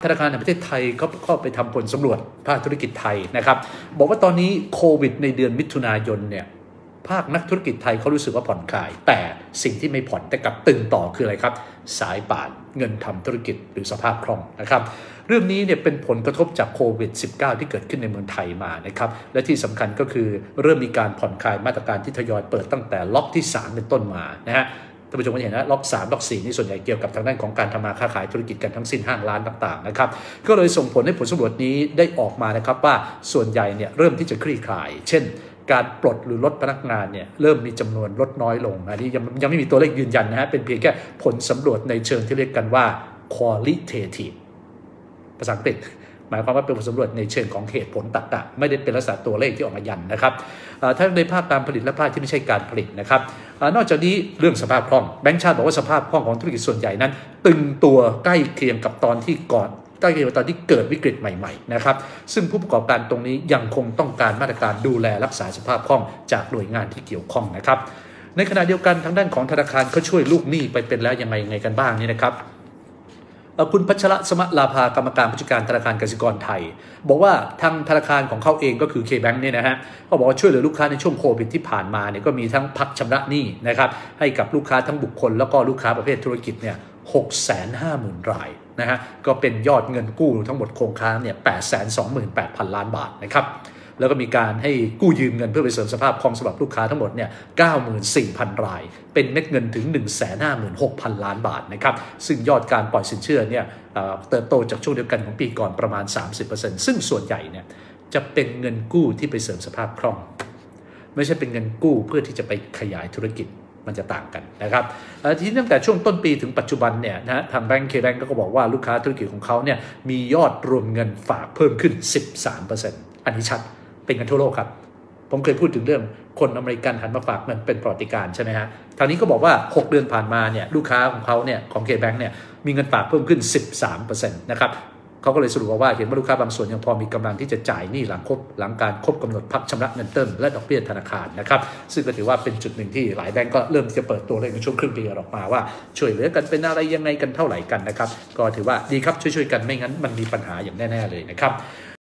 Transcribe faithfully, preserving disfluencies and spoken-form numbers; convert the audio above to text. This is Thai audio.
ธนาคารแห่งประเทศไทยก็เข้าไปทำผลสำรวจภาคธุรกิจไทยนะครับบอกว่าตอนนี้โควิดในเดือนมิถุนายนเนี่ยภาคนักธุรกิจไทยเขารู้สึกว่าผ่อนคลายแต่สิ่งที่ไม่ผ่อนแต่กลับตึงต่อคืออะไรครับสายป่านเงินทำธุรกิจหรือสภาพคล่องนะครับเรื่องนี้เนี่ยเป็นผลกระทบจากโควิด สิบเก้า ที่เกิดขึ้นในเมืองไทยมานะครับและที่สำคัญก็คือเริ่มมีการผ่อนคลายมาตรการที่ทยอยเปิดตั้งแต่ล็อกที่สามเป็นต้นมานะฮะท่านผู้ชมเห็นนะล็อกสามล็อกสี่นี่ส่วนใหญ่เกี่ยวกับทางด้านของการทำมาค้าขายธุรกิจกันทั้งสิ้นห้างร้านต่างๆนะครับก็เลยส่งผลให้ผลสำรวจนี้ได้ออกมานะครับว่าส่วนใหญ่เนี่ยเริ่มที่จะคลี่คลายเช่นการปลดหรือลดพนักงานเนี่ยเริ่มมีจำนวนลดน้อยลงอันนี้ยังยังไม่มีตัวเลขยืนยันนะฮะเป็นเพียงแค่ผลสำรวจในเชิงที่เรียกกันว่า qualitative ภาษาอังกฤษหมายความว่าเป็นผลสำรวจในเชิงของเหตุผลตรรกะไม่ได้เป็นลักษณะตัวเลขที่ออกมายันนะครับทั้งในภาคการผลิตและภาคที่ไม่ใช่การผลิตนะครับนอกจากนี้เรื่องสภาพคล่องแบงก์ชาติบอกว่าสภาพคล่องของธุรกิจส่วนใหญ่นั้นตึงตัวใกล้เคียงกับตอนที่ก่อนใกล้เคียงกับตอนที่เกิดวิกฤตใหม่ๆนะครับซึ่งผู้ประกอบการตรงนี้ยังคงต้องการมาตรการดูแลรักษาสภาพคล่องจากหน่วยงานที่เกี่ยวข้องนะครับในขณะเดียวกันทางด้านของธนาคารเขาช่วยลูกหนี้ไปเป็นแล้วยังไงยังไงกันบ้างนี่นะครับคุณพัชรสมลาภากรรมการผู้จัดการธนาคารกสิกรไทยบอกว่าทางธนาคารของเขาเองก็คือ K-Bank เนี่ยนะฮะเขาบอกว่าช่วยเหลือลูกค้าในช่วงโควิดที่ผ่านมาเนี่ยก็มีทั้งพักชำระหนี้นะครับให้กับลูกค้าทั้งบุคคลแล้วก็ลูกค้าประเภทธุรกิจเนี่ยหกแสนห้าหมื่นรายนะฮะก็เป็นยอดเงินกู้ทั้งหมดโครงค้างเนี่ยแปดแสนสองหมื่นแปดพันล้านบาทนะครับแล้วก็มีการให้กู้ยืมเงินเพื่อไปเสริมสภาพคล่องสำหรับลูกค้าทั้งหมดเนี่ย เก้าหมื่นสี่พัน รายเป็นเม็ดเงินถึง หนึ่งแสนห้าหมื่นหกพัน ล้านบาทนะครับซึ่งยอดการปล่อยสินเชื่อเนี่ยเติบโตจากช่วงเดียวกันของปีก่อนประมาณ สามสิบเปอร์เซ็นต์ ซึ่งส่วนใหญ่เนี่ยจะเป็นเงินกู้ที่ไปเสริมสภาพคล่องไม่ใช่เป็นเงินกู้เพื่อที่จะไปขยายธุรกิจมันจะต่างกันนะครับทีนี้ตั้งแต่ช่วงต้นปีถึงปัจจุบันเนี่ยนะทางแบงก์ K-Bank ก็บอกว่าลูกค้าธุรกิจของเขาเนี่ยมียอดรวมเงินฝากเพิ่มขึ้น สิบสามเปอร์เซ็นต์ อันนี้ชัดเป็นกันทั่วโลกครับผมเคยพูดถึงเรื่องคนอเมริกันหันมาฝากเงินเป็นประวัติการณ์ใช่ไหมฮะทางนี้ก็บอกว่าหกเดือนผ่านมาเนี่ยลูกค้าของเขาเนี่ยของ K-Bank เนี่ยมีเงินฝากเพิ่มขึ้น สิบสามเปอร์เซ็นต์ นะครับเขาก็เลยสรุปว่าเห็นว่าลูกค้าบางส่วนยังพอมีกำลังที่จะจ่ายหนี้หลังครบหลังการครบกำหนดพักชำระเงินเติมและดอกเบี้ยธนาคารนะครับซึ่งก็ถือว่าเป็นจุดหนึ่งที่หลายแบงก์ก็เริ่มจะเปิดตัวเลขในช่วงครึ่งปีออกมาว่าช่วยเหลือกันเป็นอะไรยังไงกันเท่าไหร่กันนะครับก็ถือว่าดีครับช่วยๆกันไม่งั้นมันมีปัญหาอย่างแน่ๆเลยนะครับ